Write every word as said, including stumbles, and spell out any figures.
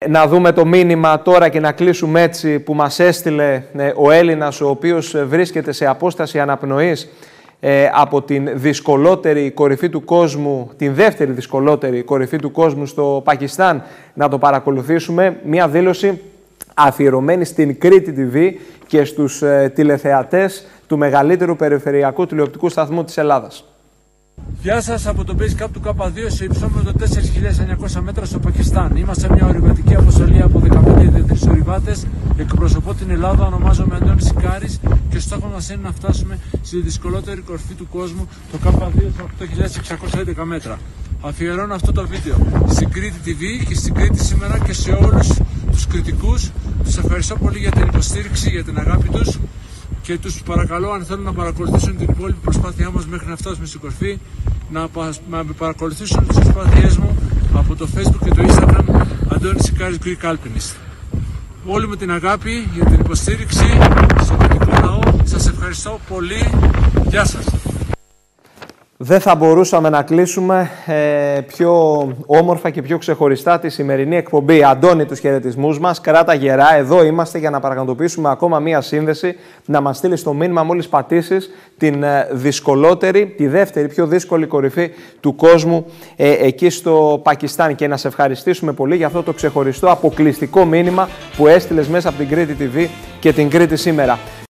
να δούμε το μήνυμα τώρα και να κλείσουμε έτσι που μας έστειλε ε, ο Έλληνας, ο οποίος βρίσκεται σε απόσταση αναπνοής ε, από την δυσκολότερη κορυφή του κόσμου, την δεύτερη δυσκολότερη κορυφή του κόσμου στο Πακιστάν. Να το παρακολουθήσουμε. Μια δήλωση αφιερωμένη στην Κρήτη τι βι και στους ε, τηλεθεατές του μεγαλύτερου περιφερειακού τηλεοπτικού σταθμού της Ελλάδας. Γεια σας από το Base Camp του Κάπα δύο σε υψόμετρο τέσσερις χιλιάδες εννιακόσια μέτρα στο Πακιστάν. Είμαστε μια ορειβατική αποστολή από δεκαπέντε ιδιαίτερους ορειβάτες. Εκπροσωπώ την Ελλάδα, ονομάζομαι Αντώνης Σικάρης και στόχο μας είναι να φτάσουμε στη δυσκολότερη κορυφή του κόσμου, το Κάπα δύο σε οκτώ χιλιάδες εξακόσια έντεκα μέτρα. Αφιερώνω αυτό το βίντεο στην Κρήτη τι βι και στην Κρήτη σήμερα και σε όλους τους κριτικούς. Τους ευχαριστώ πολύ για την υποστήριξη, για την αγάπη τους. Και τους παρακαλώ, αν θέλουν να παρακολουθήσουν την υπόλοιπη προσπάθειά μας μέχρι να φτάσουμε στην κορφή, να, να παρακολουθήσουν τις προσπάθειές μου από το Facebook και το Instagram Αντώνης Σικάρης Greek Alpinist. Όλοι με την αγάπη για την υποστήριξη στον κριτικό λαό. Σας ευχαριστώ πολύ. Γεια σας. Δεν θα μπορούσαμε να κλείσουμε ε, πιο όμορφα και πιο ξεχωριστά τη σημερινή εκπομπή. Αντώνη, τους χαιρετισμούς μας, κράτα γερά, εδώ είμαστε για να πραγματοποιήσουμε ακόμα μία σύνδεση, να μας στείλεις το μήνυμα μόλις πατήσεις την ε, δυσκολότερη, τη δεύτερη πιο δύσκολη κορυφή του κόσμου ε, εκεί στο Πακιστάν, και να σε ευχαριστήσουμε πολύ για αυτό το ξεχωριστό αποκλειστικό μήνυμα που έστειλες μέσα από την Κρήτη τι βι και την Κρήτη σήμερα.